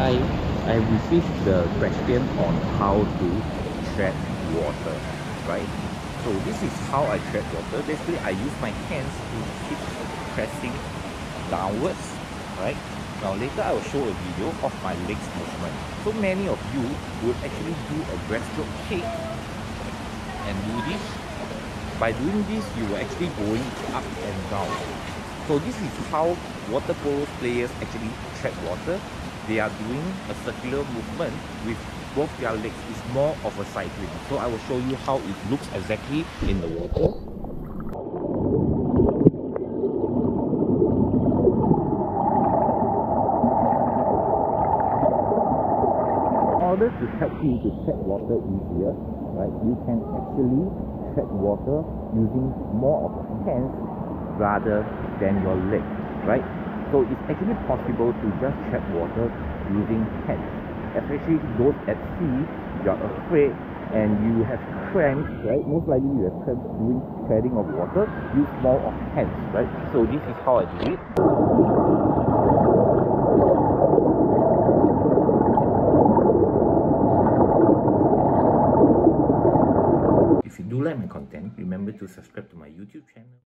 I received the question on how to tread water, right? So this is how I tread water. Basically, I use my hands to keep pressing downwards, right? Now later I will show a video of my legs movement. So many of you would actually do a breaststroke kick and do this. By doing this, you are actually going up and down. So this is how water polo players actually tread water. They are doing a circular movement with both their legs. It's more of a cycling. So I will show you how it looks exactly in the water. In order to help you to tread water easier, right, you can actually tread water using more of your hands rather than your legs, right? So it's actually possible to just tread water using hands. Especially those at sea, you're afraid and you have cramps, right? Most likely you have cramps doing treading of water. Use more of hands, right? So this is how I do it. If you do like my content, remember to subscribe to my YouTube channel.